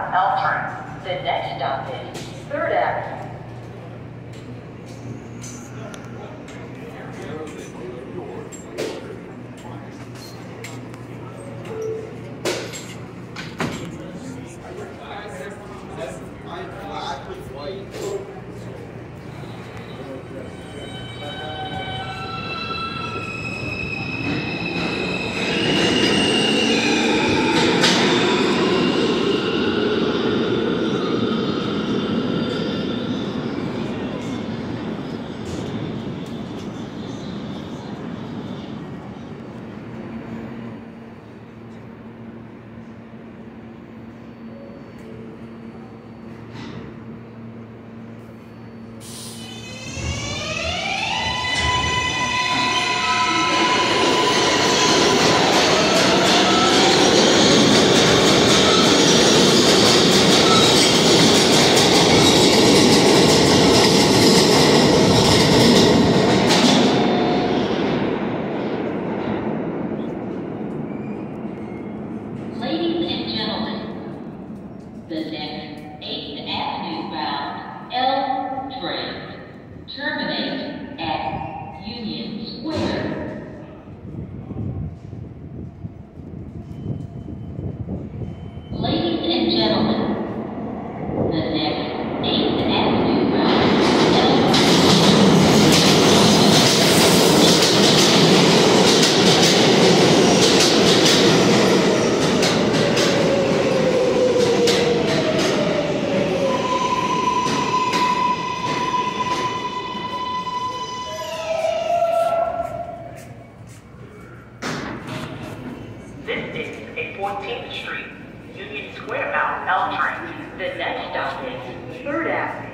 bound L train. The next stop is 3rd Avenue. Ladies and gentlemen, the next 8th Avenue bound L train terminates at Union Square. Ladies and gentlemen, the next 8th Avenue bound L This is a 14th Street, Union Square bound L train. The next stop is 3rd Avenue.